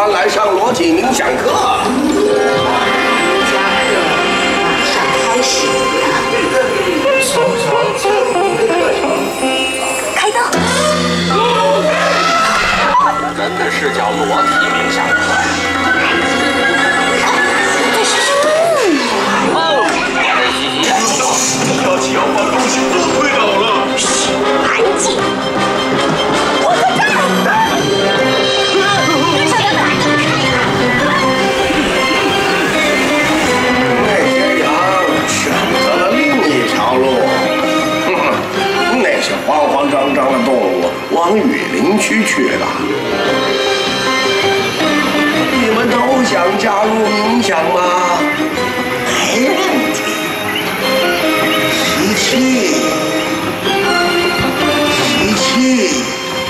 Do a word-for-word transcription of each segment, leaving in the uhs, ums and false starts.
欢来上裸体冥想课。 瑜伽课马上开始了。开灯。 真的是叫裸体冥想课呀！哦，别嘻嘻，跳起要把东西都推倒了。嘘， 安静。我在这儿。小杨们，你们看呀！ 那些羊选择了另一条路。哼哼，那些慌慌张张的动物往雨林区去了。你们都想加入冥想吗？没问题。吸气，吸气。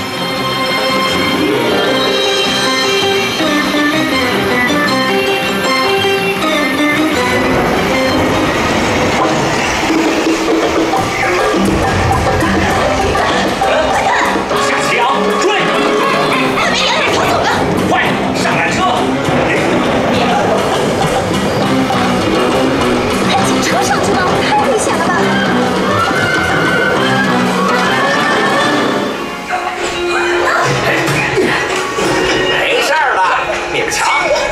下棋啊，追！ 外面有人逃走了。 快上缆车！ 派警车上去吗？太危险了吧！ 没事儿了，勉强。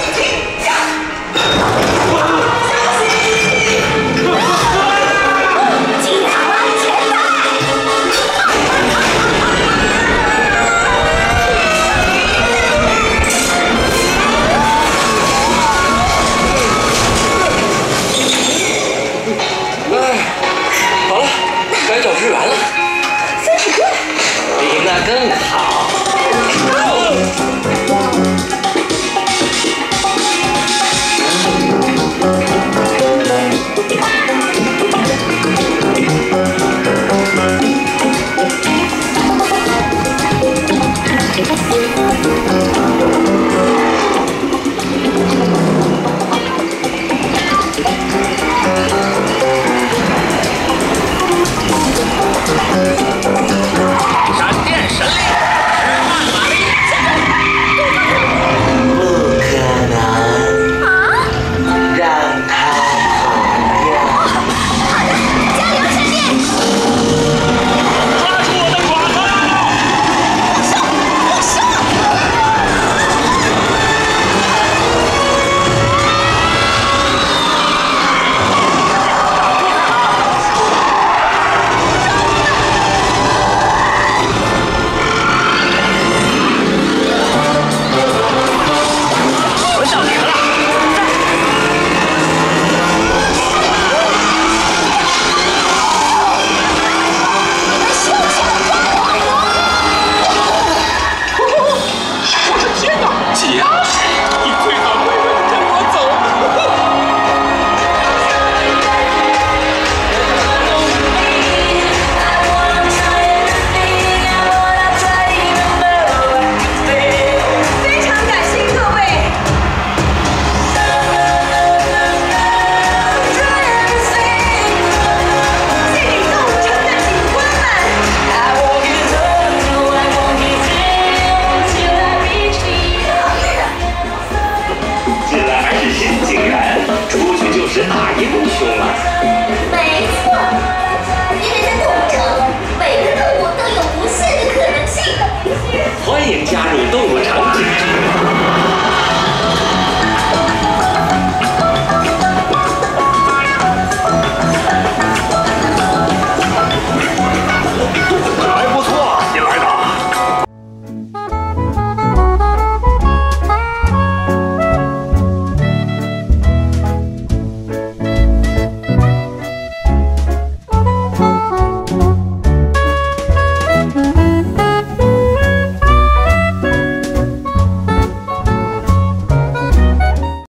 警察往前带。 好了，该找支援了。 分体队。 比那更好。